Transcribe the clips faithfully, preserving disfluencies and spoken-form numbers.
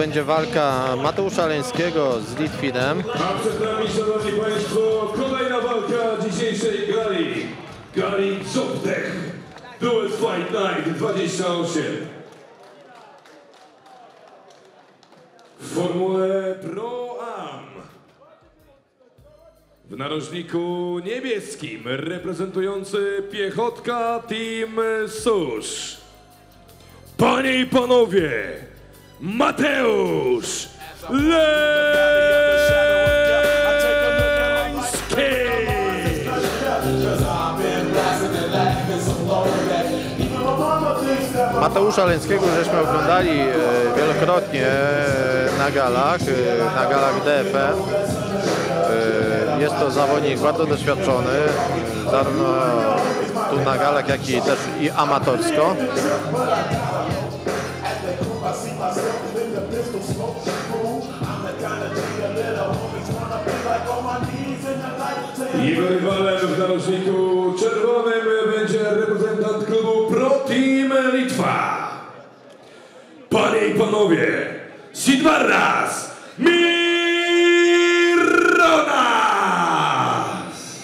będzie walka Mateusza Leńskiego z Litwinem. A przed nami, szanowni państwo, kolejna walka dzisiejszej gali. Gali Zoptech Duet Fight Night dwadzieścia osiem. W formule Pro Am. W narożniku niebieskim reprezentujący Piechotka Team Susz. Panie i panowie, Mateusz Leński! Mateusza Leńskiego żeśmy oglądali wielokrotnie na galach, na galach D F M. Jest to zawodnik bardzo doświadczony, zarówno tu na galach, jak i też i amatorsko. Jego rywalem w narożniku czerwonym będzie reprezentant klubu Pro Team Litwa. Panie i panowie, Sidvaras Mironas!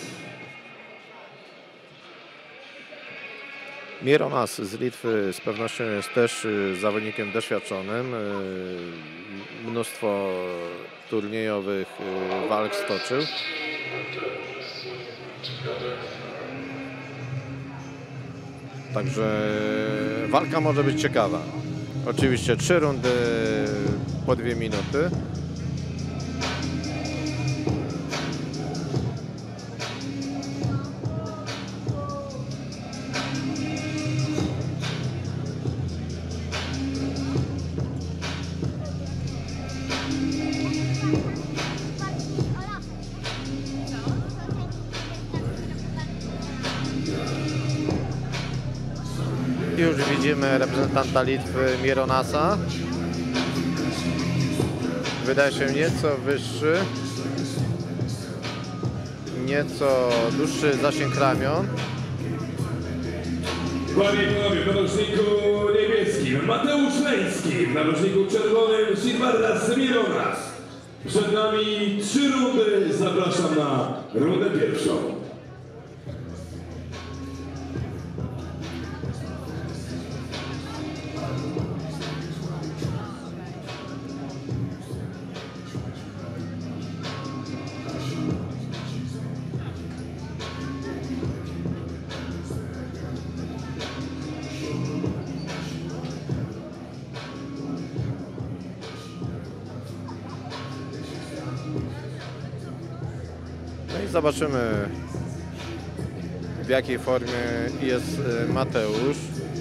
Mironas z Litwy z pewnością jest też zawodnikiem doświadczonym. Mnóstwo turniejowych walk stoczył. Także walka może być ciekawa. Oczywiście trzy rundy po dwie minuty. Już widzimy reprezentanta Litwy Mironasa. Wydaje się nieco wyższy, nieco dłuższy zasięg ramion. Panie i panowie, w narożniku niebieskim Mateusz Leński, w narożniku czerwonym Sidvaras Mironas. Przed nami trzy rundy, zapraszam na rundę pierwszą. No i zobaczymy, w jakiej formie jest Mateusz.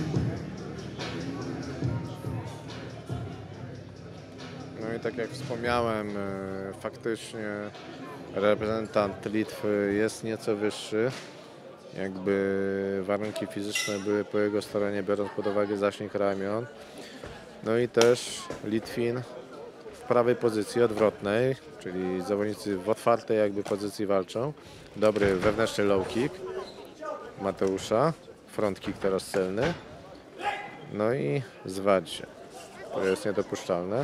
No i tak jak wspomniałem, faktycznie reprezentant Litwy jest nieco wyższy. Jakby warunki fizyczne były po jego stronie, biorąc pod uwagę zasięg ramion. No i też Litwin w prawej pozycji odwrotnej, czyli zawodnicy w otwartej jakby pozycji walczą. Dobry wewnętrzny low kick Mateusza, front kick teraz celny. No i zwarcie, które jest niedopuszczalne.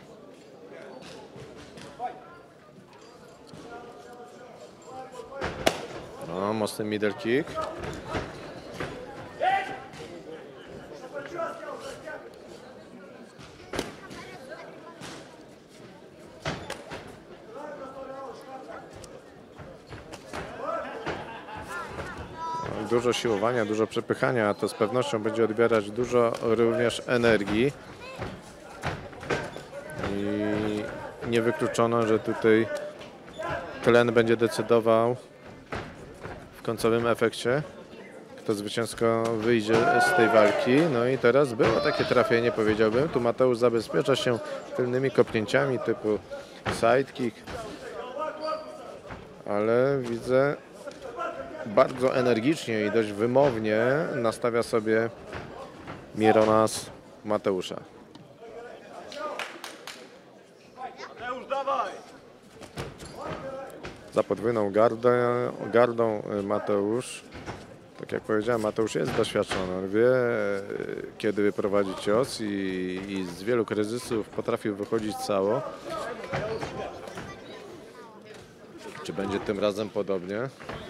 No, mocny middle kick. Dużo siłowania, dużo przepychania, a to z pewnością będzie odbierać dużo również energii. I niewykluczono, że tutaj tlen będzie decydował w końcowym efekcie, kto zwycięsko wyjdzie z tej walki. No i teraz było takie trafienie, powiedziałbym. Tu Mateusz zabezpiecza się tylnymi kopnięciami typu sidekick, ale widzę, bardzo energicznie i dość wymownie nastawia sobie Mironas Mateusza. Za podwójną gardę, gardą Mateusz. Tak Tak jak powiedziałem, Mateusz jest doświadczony, on wie, kiedy wyprowadzić cios i, i z wielu kryzysów potrafił wychodzić cało. Czy będzie tym razem podobnie?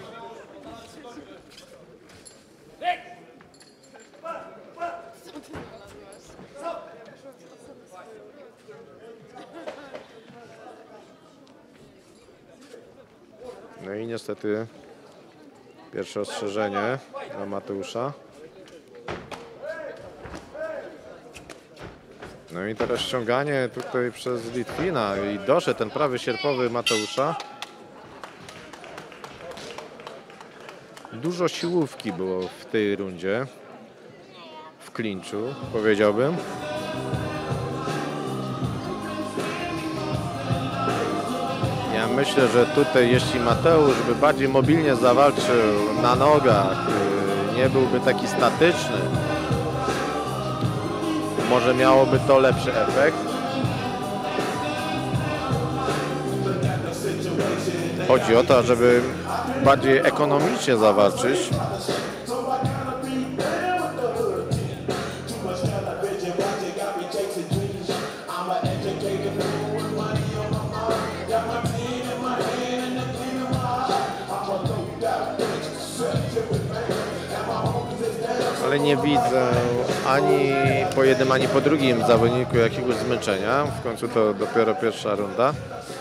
No i niestety pierwsze ostrzeżenie dla Mateusza. No i teraz ściąganie tutaj przez Litwina i doszedł ten prawy sierpowy Mateusza. Dużo siłówki było w tej rundzie, w klinczu, powiedziałbym. Ja myślę, że tutaj jeśli Mateusz by bardziej mobilnie zawalczył na nogach, nie byłby taki statyczny, może miałoby to lepszy efekt. Chodzi o to, żeby bardziej ekonomicznie zawalczyć. Ale nie widzę ani po jednym, ani po drugim zawodniku jakiegoś zmęczenia. W końcu to dopiero pierwsza runda.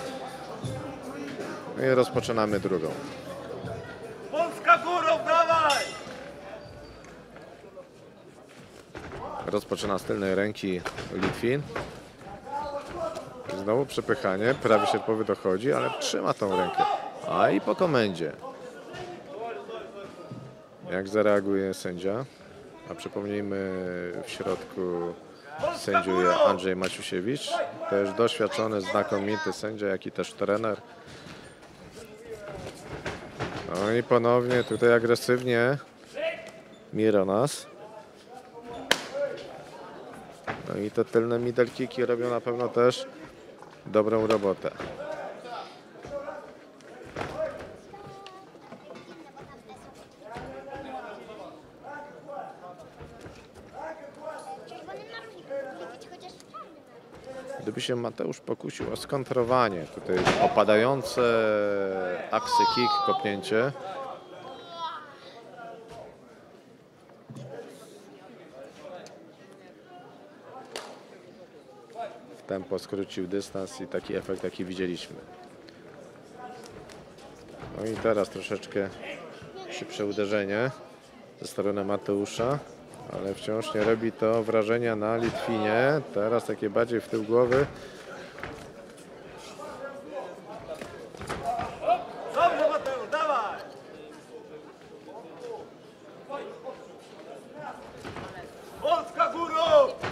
I rozpoczynamy drugą. Polska górą, dawaj! Rozpoczyna z tylnej ręki Litwin. Znowu przepychanie, prawy sierpowy dochodzi, ale trzyma tą rękę. A i po komendzie. Jak zareaguje sędzia? A przypomnijmy, w środku sędziuje Andrzej Maciusiewicz. Też doświadczony, znakomity sędzia, jak i też trener. No i ponownie tutaj agresywnie Mironas. No i te tylne middle kicki robią na pewno też dobrą robotę. Gdyby się Mateusz pokusił o skontrowanie, tutaj opadające aksy kick, kopnięcie. W tempo skrócił dystans i taki efekt, jaki widzieliśmy. No i teraz troszeczkę szybsze uderzenie ze strony Mateusza. Ale wciąż nie robi to wrażenia na Litwinie. Teraz takie bardziej w tył głowy. Dobrze, Mateusz, dawaj! Polska górą!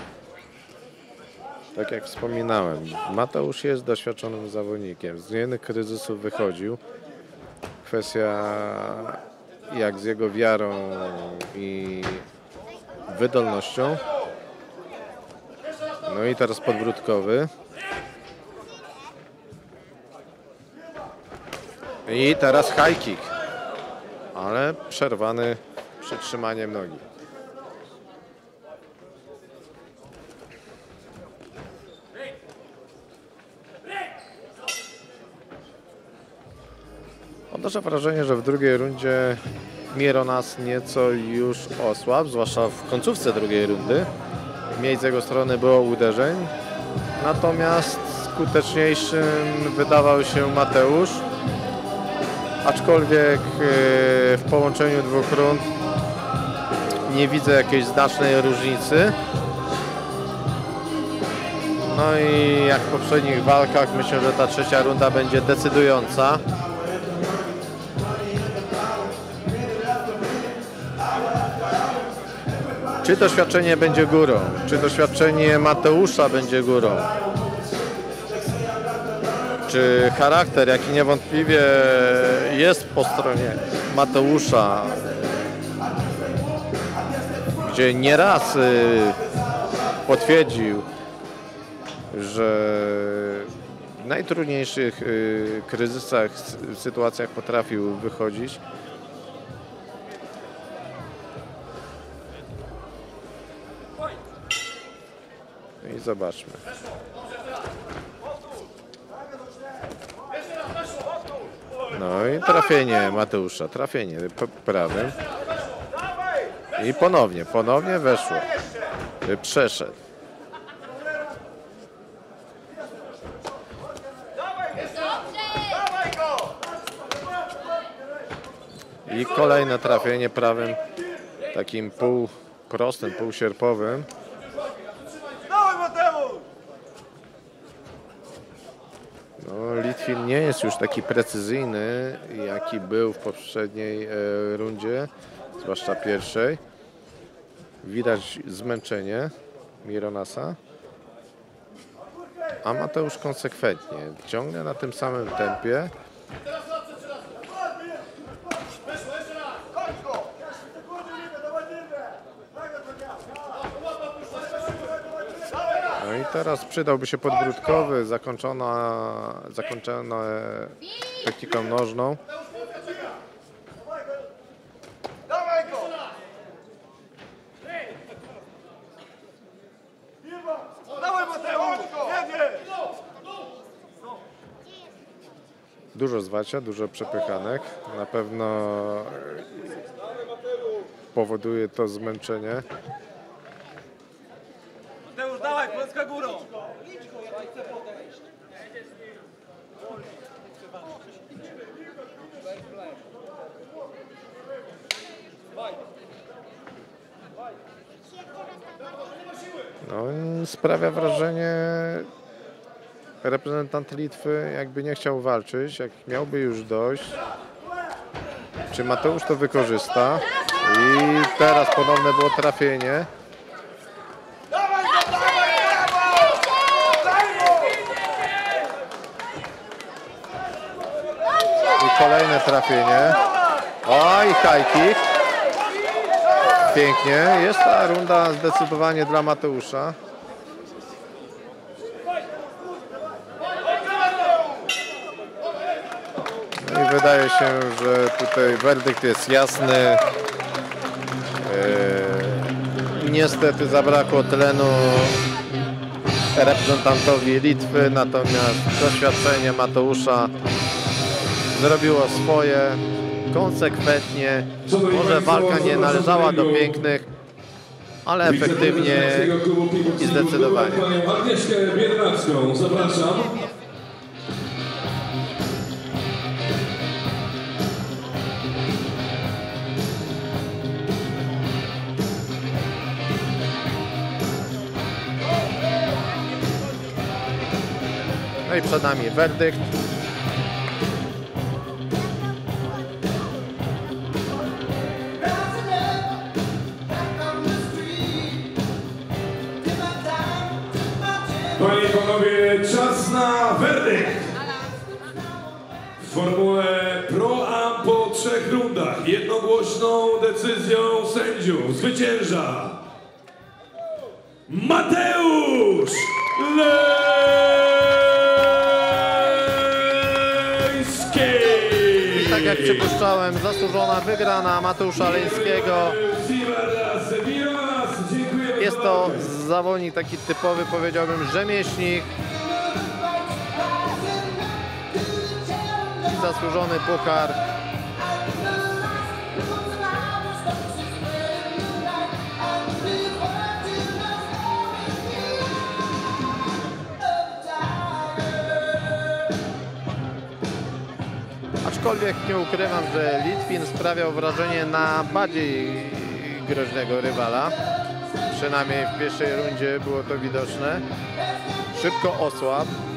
Tak jak wspominałem, Mateusz jest doświadczonym zawodnikiem. Z jednych kryzysów wychodził. Kwestia jak z jego wiarą i wydolnością. No i teraz podwrótkowy. I teraz high kick. Ale przerwany przytrzymaniem nogi. Odnoszę wrażenie, że w drugiej rundzie Mironas nieco już osłabł, zwłaszcza w końcówce drugiej rundy. Mniej z jego strony było uderzeń, natomiast skuteczniejszym wydawał się Mateusz. Aczkolwiek w połączeniu dwóch rund nie widzę jakiejś znacznej różnicy. No i jak w poprzednich walkach myślę, że ta trzecia runda będzie decydująca. Czy doświadczenie będzie górą? Czy doświadczenie Mateusza będzie górą? Czy charakter, jaki niewątpliwie jest po stronie Mateusza, gdzie nieraz potwierdził, że w najtrudniejszych kryzysach, sytuacjach potrafił wychodzić. I zobaczmy. No i trafienie Mateusza, trafienie p- prawym. I ponownie, ponownie weszło. Przeszedł. I kolejne trafienie prawym, takim półprostym, półsierpowym. Dawaj, Mateusz! No, Litwin nie jest już taki precyzyjny, jaki był w poprzedniej e, rundzie, zwłaszcza pierwszej. Widać zmęczenie Mironasa. A Mateusz konsekwentnie ciągle na tym samym tempie. No i teraz przydałby się podbródkowy, zakończona, zakończona techniką nożną. Dawaj go! Dawaj, Mateusz! Jedziesz! Dużo zwarcia, dużo przepychanek. Na pewno powoduje to zmęczenie. Mateusz, dawaj, Polska górą! No, sprawia wrażenie, reprezentant Litwy jakby nie chciał walczyć, jak miałby już dość. Czy Mateusz to wykorzysta? I teraz ponowne było trafienie. Dawaj go, dawaj, dawaj! Daj mu! I kolejne trafienie. Oj, high kick. Pięknie. Jest ta runda zdecydowanie dla Mateusza. No i wydaje się, że tutaj werdykt jest jasny. Eee, niestety zabrakło tlenu reprezentantowi Litwy, natomiast doświadczenie Mateusza zrobiło swoje. Konsekwentnie, może walka nie należała do pięknych, ale efektywnie i zdecydowanie. Panią Agnieszkę Biernacką zapraszam. No i przed nami werdykt. Panie i panowie, czas na werdykt. W formule Pro Am po trzech rundach jednogłośną decyzją sędziów zwycięża Mateusz Leński. I tak jak przypuszczałem, zasłużona wygrana Mateusza Leńskiego. Jest to zawodnik taki typowy, powiedziałbym, rzemieślnik. Zasłużony puchar. Aczkolwiek nie ukrywam, że Litwin sprawiał wrażenie na bardziej groźnego rywala. Przynajmniej w pierwszej rundzie było to widoczne. Szybko osłabł.